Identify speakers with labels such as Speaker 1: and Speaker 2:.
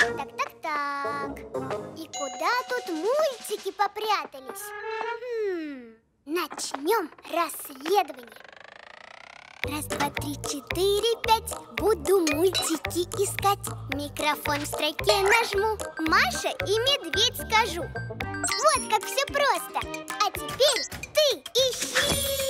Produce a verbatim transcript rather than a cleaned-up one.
Speaker 1: Так-так-так. И куда тут мультики попрятались? Хм, начнем расследование. Раз, два, три, четыре, пять. Буду мультики искать. Микрофон в строке нажму. Маша и медведь скажу. Вот как все просто. А теперь ты ищи.